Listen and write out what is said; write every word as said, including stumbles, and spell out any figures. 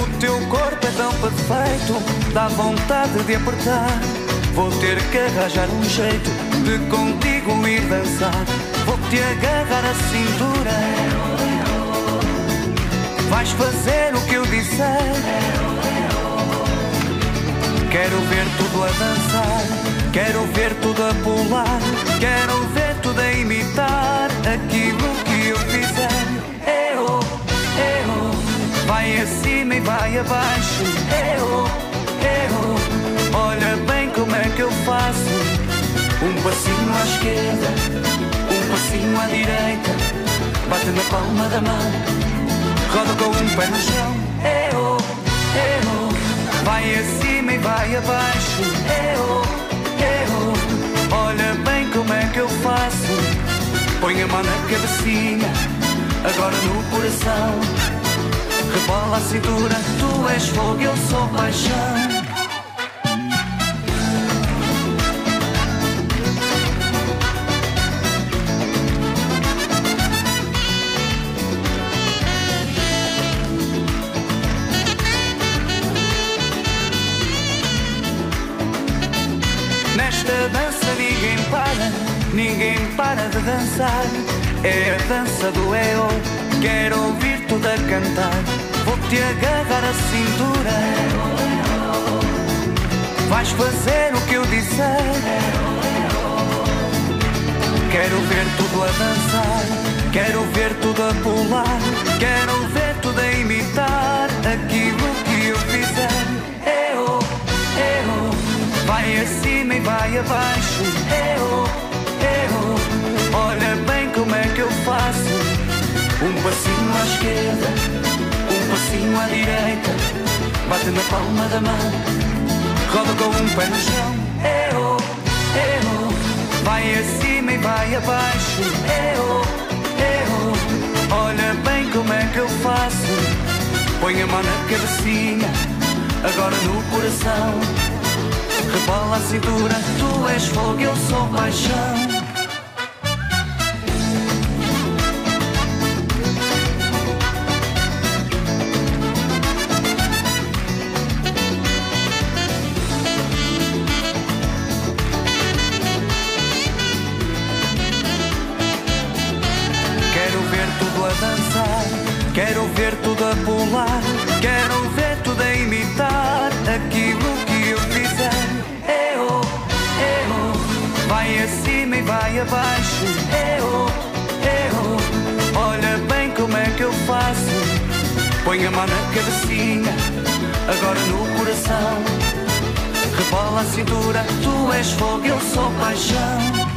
O teu corpo é tão perfeito, dá vontade de apertar. Vou ter que arranjar um jeito de contigo ir dançar. Vou-te agarrar a cintura, vais fazer o que eu disser. Quero ver tudo a dançar, quero ver tudo a pular, quero ver tudo a imitar aquilo que eu fizer. Eu, eu, vai acima e vai abaixo. Eu, eu, olha bem como é que eu faço. Um passinho à esquerda, um passinho à direita, bate na palma da mão, roda com um pé no chão. Eu, eu, vai acima e vai abaixo. Eu, eu, olha bem como é que eu faço. Põe a mão na cabecinha, agora no coração. Rebola a cintura, tu és fogo, eu sou paixão. Nesta dança ninguém para, ninguém para de dançar. É a dança do eu, quero ouvir tudo a cantar. Vou-te agarrar a cintura, vais fazer o que eu disser. Quero ver tudo a dançar, quero ver tudo a pular, quero ver tudo a imitar aquilo que eu fizer. Eu, eu, vai acima e vai abaixo. Eu, eu, olha bem como é que eu faço. Um passinho à esquerda, um passinho à direita, bate na palma da mão, roda com um pé no chão. Eu, eu, vai acima e vai abaixo. Eu, eu, olha bem como é que eu faço. Põe a mão na cabecinha, agora no coração. Rebola a cintura, tu és fogo, eu sou paixão. Quero ver tudo a dançar, quero ver tudo a pular, quero ver tudo a imitar aquilo que eu fizer. Eu, eu, vai acima e vai abaixo. Eu, eu, olha bem como é que eu faço. Põe a mão na cabecinha, agora no coração. Rebola a cintura, tu és fogo, eu sou paixão.